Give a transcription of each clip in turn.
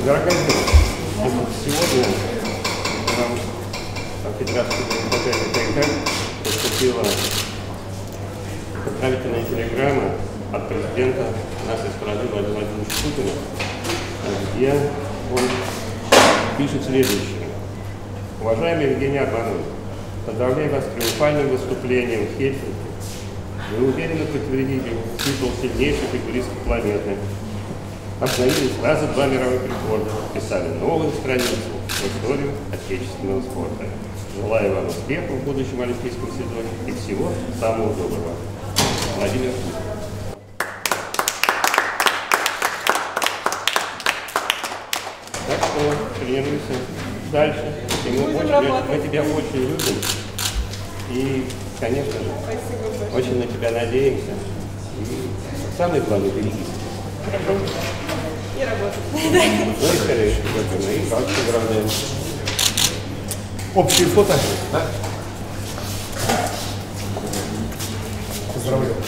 Дорогая девушка, сегодня нам от Федерации КНК поступила поздравительная телеграмма от президента нашей страны Владимира Владимировича Путина, где он пишет следующее. Уважаемый Евгений Арманович, поздравляю вас с триумфальным выступлением в Хельсинки. Вы уверенно подтвердили титул сильнейшей фигуристки планеты. Обновили сразу 2 мировых рекорда, писали новую страницу в историю отечественного спорта. Желаю вам успехов в будущем олимпийском сезоне и всего самого доброго. Владимир Путин. Так что тренируйся дальше. Мы тебя очень любим. И, конечно же, очень на тебя надеемся. И самое главное, берегись. И работать. Ну и скорее, и как главное. Общие фото. Да? Поздравляю.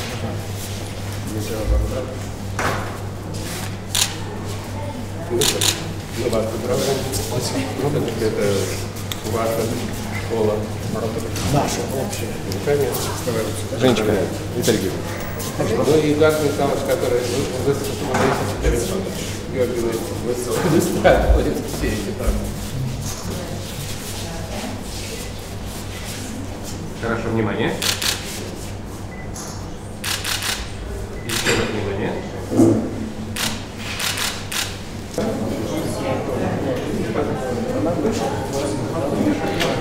Ну, вас поздравляем. Это ваша школа. Наша общая. Ну, конечно. Женечка, Виталий Георгиевич. Ну и Газ Михайлович, который высоко Георгий быстро ходит все эти правила. Хорошо, внимание. Еще раз внимание. Она вышла.